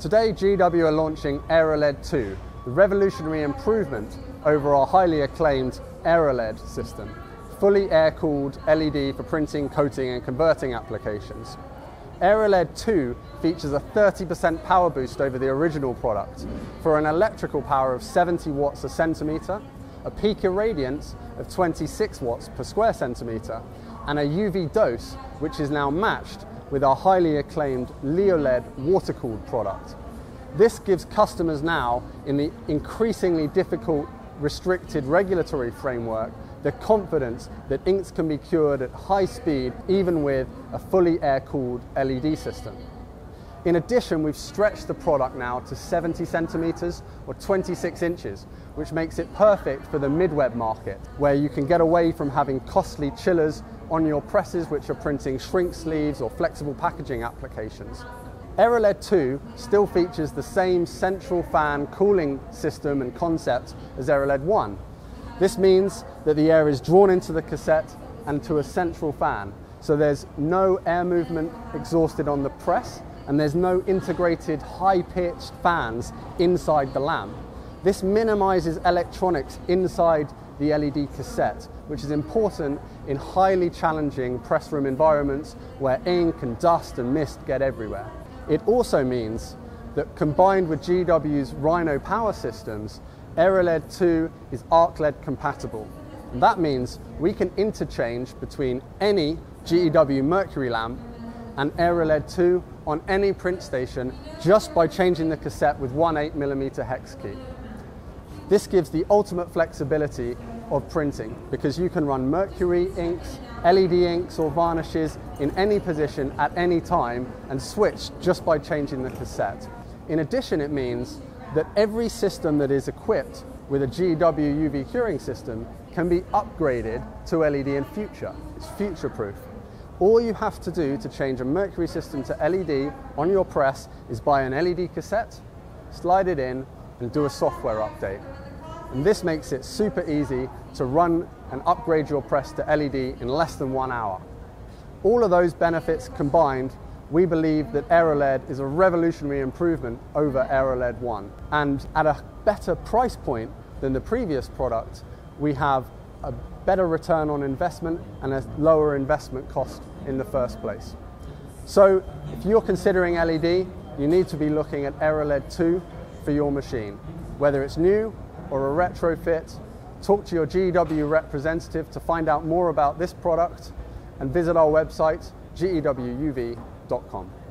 Today, GEW are launching AeroLED2, the revolutionary improvement over our highly acclaimed AeroLED system, fully air-cooled LED for printing, coating and converting applications. AeroLED2 features a 30% power boost over the original product for an electrical power of 70 watts a centimetre, a peak irradiance of 26 watts per square centimetre, and a UV dose which is now matched with our highly acclaimed AeroLED water-cooled product. This gives customers now, in the increasingly difficult restricted regulatory framework, the confidence that inks can be cured at high speed even with a fully air-cooled LED system. In addition, we've stretched the product now to 70 centimetres or 26 inches, which makes it perfect for the mid-web market, where you can get away from having costly chillers on your presses which are printing shrink sleeves or flexible packaging applications. AeroLED2 still features the same central fan cooling system and concept as AeroLED1. This means that the air is drawn into the cassette and to a central fan, so there's no air movement exhausted on the press, and there's no integrated high-pitched fans inside the lamp. This minimizes electronics inside the LED cassette, which is important in highly challenging press room environments where ink and dust and mist get everywhere. It also means that combined with GEW's Rhino power systems, AeroLED2 is ArcLED compatible. And that means we can interchange between any GEW Mercury lamp and AeroLED2 on any print station just by changing the cassette with one 8mm hex key. This gives the ultimate flexibility of printing because you can run Mercury inks, LED inks or varnishes in any position at any time and switch just by changing the cassette. In addition, it means that every system that is equipped with a GEW UV curing system can be upgraded to LED in future. It's future-proof. All you have to do to change a Mercury system to LED on your press is buy an LED cassette, slide it in, and do a software update. And this makes it super easy to run and upgrade your press to LED in less than 1 hour. All of those benefits combined, we believe that AeroLED is a revolutionary improvement over AeroLED1. And at a better price point than the previous product, we have a better return on investment and a lower investment cost in the first place. So if you're considering LED, you need to be looking at AeroLED2 for your machine. Whether it's new or a retrofit, talk to your GEW representative to find out more about this product and visit our website, gewuv.com.